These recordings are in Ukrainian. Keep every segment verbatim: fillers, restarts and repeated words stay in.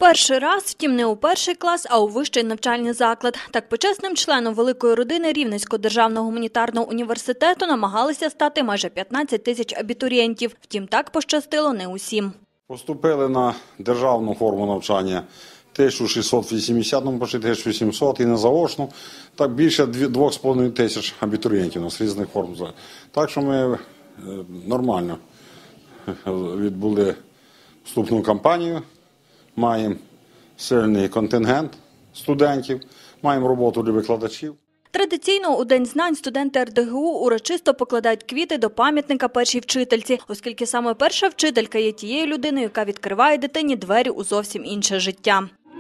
Перший раз, втім, не у перший клас, а у вищий навчальний заклад. Так почесним членом великої родини Рівненського державного гуманітарного університету намагалися стати майже п'ятнадцять тисяч абітурієнтів. Втім, так пощастило не усім. Поступили на державну форму навчання тисяча шістсот вісімдесят, ну, почти тисяча вісімсот, і на заочну. Так більше двох з половиною тисяч абітурієнтів у нас різних форм. Так що ми нормально відбули вступну кампанію. Маємо сильний контингент студентів, маємо роботу для викладачів. Традиційно у День знань студенти ер де ге у урочисто покладають квіти до пам'ятника першій вчительці, оскільки саме перша вчителька є тією людиною, яка відкриває дитині двері у зовсім інше життя.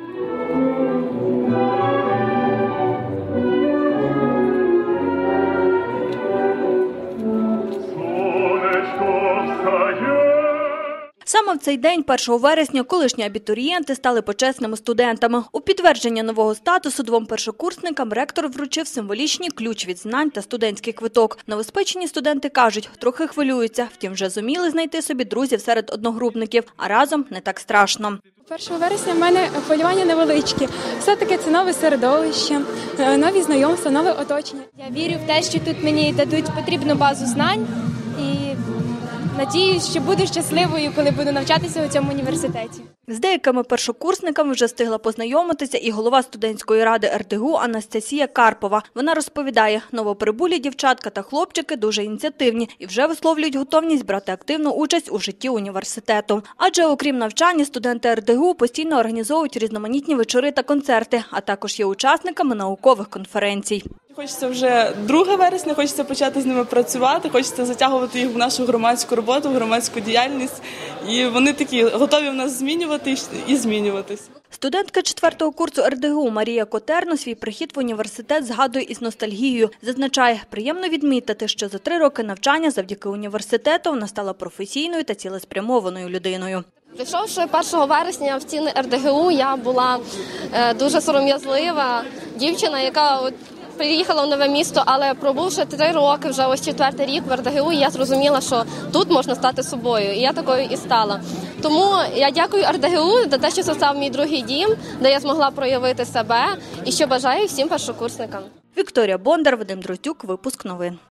Саме в цей день, першого вересня, колишні абітурієнти стали почесними студентами. У підтвердження нового статусу двом першокурсникам ректор вручив символічний ключ від знань та студентський квиток. Новоспечені студенти кажуть, трохи хвилюються, втім вже зуміли знайти собі друзів серед одногрупників, а разом не так страшно. першого вересня в мене хвилювання невеличкі. Все-таки це нове середовище, нові знайомства, нове оточення. Я вірю в те, що тут мені дадуть потрібну базу знань і надіюсь, що буду щасливою, коли буду навчатися у цьому університеті. З деякими першокурсниками вже встигла познайомитися і голова студентської ради ер де ге у Анастасія Карпова. Вона розповідає, новоприбулі дівчатка та хлопчики дуже ініціативні і вже висловлюють готовність брати активну участь у житті університету. Адже окрім навчання, студенти ер де ге у постійно організовують різноманітні вечори та концерти, а також є учасниками наукових конференцій. Хочеться вже другого вересня, хочеться почати з ними працювати, хочеться затягувати їх в нашу громадську роботу, в громадську діяльність. І вони такі готові в нас змінювати і змінюватись. Студентка четвертого курсу ер де ге у Марія Котерно свій прихід в університет згадує із ностальгією. Зазначає, приємно відмітити, що за три роки навчання завдяки університету вона стала професійною та цілеспрямованою людиною. Прийшовши першого вересня в стіни ер де ге у, я була дуже сором'язлива дівчина, яка от приїхала в нове місто, але пробувши три роки, вже ось четвертий рік в ер де ге у, я зрозуміла, що тут можна стати собою. І я такою і стала. Тому я дякую ер де ге у за те, що це став мій другий дім, де я змогла проявити себе і що бажаю всім першокурсникам. Вікторія Бондар, Вадим Дроздюк, випуск новин.